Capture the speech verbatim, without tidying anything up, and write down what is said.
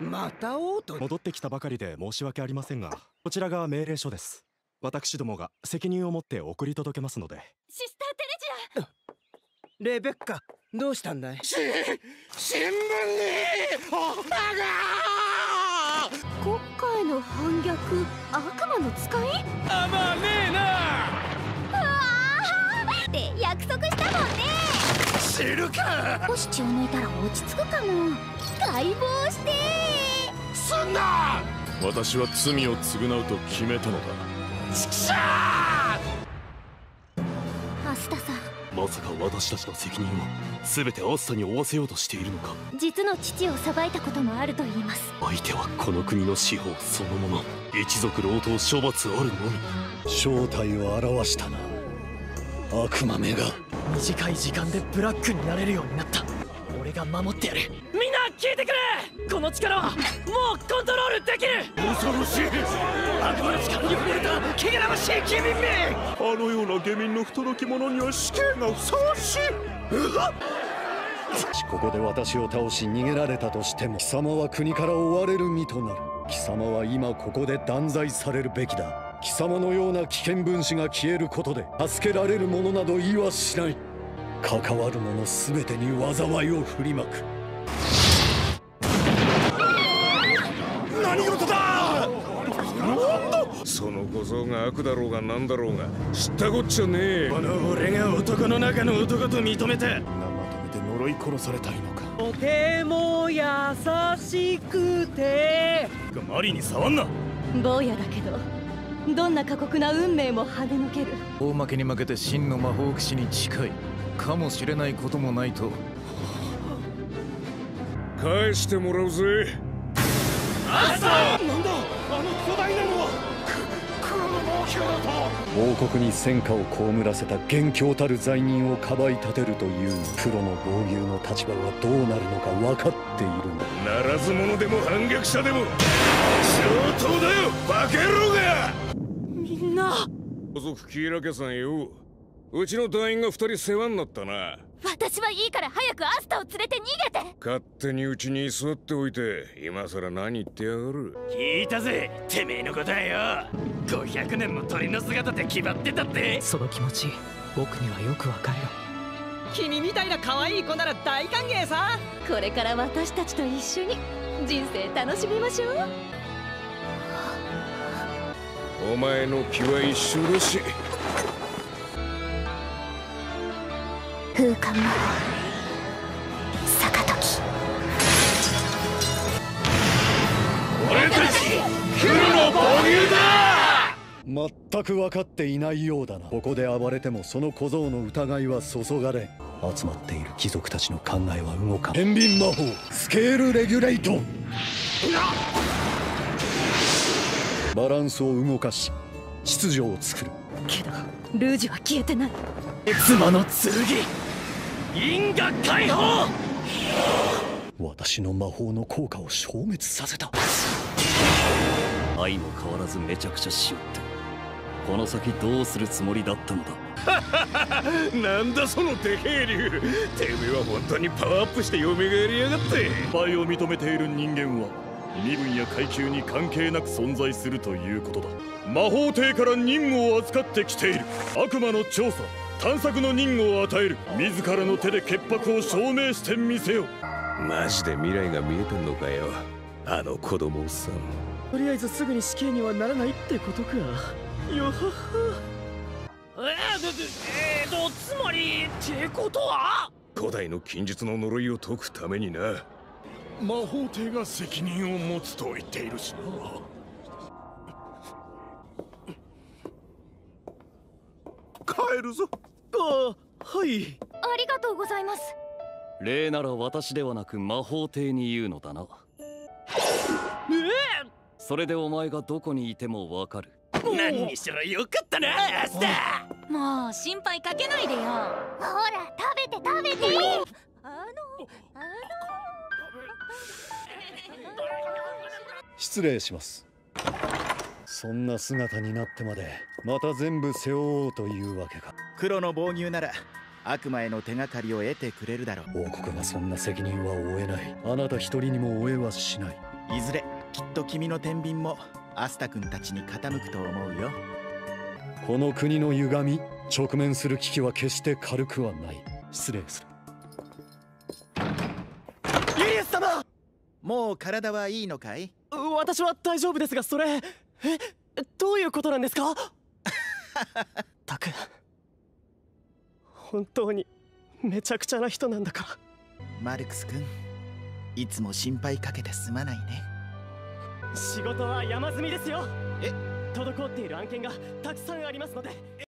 また王と戻ってきたばかりで申し訳ありませんが、こちらが命令書です。私どもが責任を持って送り届けますので。 シスターテレジア。レベッカ、どうしたんだい？し新聞におが国会の反逆、悪魔の使い？ あまねえな。 うわーって約束したもんね。 知るか。 もし血を抜いたら落ち着くかも。解剖してすんな。 私は罪を償うと決めたのだ。 ちくしゃー。アスタさん、 まさか私たちの責任を全てアスタに負わせようとしているのか。 実の父を裁いたこともあると言います。 相手はこの国の司法そのもの。一族老頭処罰あるのみ。 正体を表したな、悪魔めが。 短い時間でブラックになれるようになった。俺が守ってやる。みんな聞いてくれ。この力はもうコントロールできる。 恐ろしい。悪魔の力に溺れた汚らわしい下民め。 あのような下民の不届き者には死刑がふさわしい。うわっ、 ここで私を倒し逃げられたとしても、貴様は国から追われる身となる。貴様は今ここで断罪されるべきだ。貴様のような危険分子が消えることで助けられるものなど言いはしない。関わる者全てに災いを振りまく。 何事だ。 その小僧が悪だろうが何だろうが知ったこっちゃねえ。 この俺が男の中の男と認めた。 まとめて呪い殺されたいのか。 とても優しくて。 マリに触んな。 坊やだけどどんな過酷な運命も跳ね抜ける。 大負けに負けて真の魔法騎士に近いかもしれないこともないと。 返してもらうぜ。 アスタ。なんだあの巨大なのは。黒の猛獣だと。 王国に戦火を被らせた元凶たる罪人をかばい立てるという黒の防御の立場はどうなるのか分かっているんだ。 ならず者でも反逆者でも上等だよバケロが。 みんな家族キイラ家さんよ。うちの隊員が二人世話になったな。 私はいいから早くアスタを連れて逃げて。 勝手にうちに居座っておいて今さら何言ってやがる。 聞いたぜてめえの答えよ。ごひゃくねんも鳥の姿で決まってたって。 その気持ち僕にはよくわかるよ。君みたいな可愛い子なら大歓迎さ。 これから私たちと一緒に人生楽しみましょう。 お前の気は一緒だし。 風化魔法坂時。 俺たち黒の防御だ。 全く分かっていないようだな。ここで暴れてもその小僧の疑いは注がれ、集まっている貴族たちの考えは動かん。天秤魔法スケールレギュレート。バランスを動かし秩序を作る。 けどルージュは消えてない。 妻の剣因果解放。 私の魔法の効果を消滅させた。 相も変わらずめちゃくちゃしよって。この先どうするつもりだったのだ。 なんだそのでけえ竜。てめえは本当にパワーアップして蘇りやがって。 スパイを認めている人間は身分や階級に関係なく存在するということだ。魔法帝から任務を預かってきている。悪魔の調査探索の任務を与える。自らの手で潔白を証明してみせよ。 マジで未来が見えてんのかよあの子供さん。 とりあえずすぐに死刑にはならないってことか。よはは。 えー、えーとつまりってことは古代の禁術の呪いを解くためにな。 魔法帝が責任を持つと言っているしな。 帰るぞ。 あ、はい。 ありがとうございます。 礼なら私ではなく魔法帝に言うのだな。 ええ。 それでお前がどこにいてもわかる。 何にしろよかったなアスタ。 もう心配かけないでよ。ほら食べて食べて。あのあの失礼します。そんな姿になってまでまた全部背負おうというわけか。 黒の防御なら悪魔への手がかりを得てくれるだろう。 王国がそんな責任は負えない。あなた一人にも負えはしない。 いずれきっと君の天秤もアスタ君たちに傾くと思うよ。 この国の歪み、直面する危機は決して軽くはない。失礼する。 ユリウス様、 もう体はいいのかい？ 私は大丈夫ですが、それえどういうことなんですか？たく本当にめちゃくちゃな人なんだから。 マルクス君、いつも心配かけてすまないね。 仕事は山積みですよ。え、滞っている案件がたくさんありますので。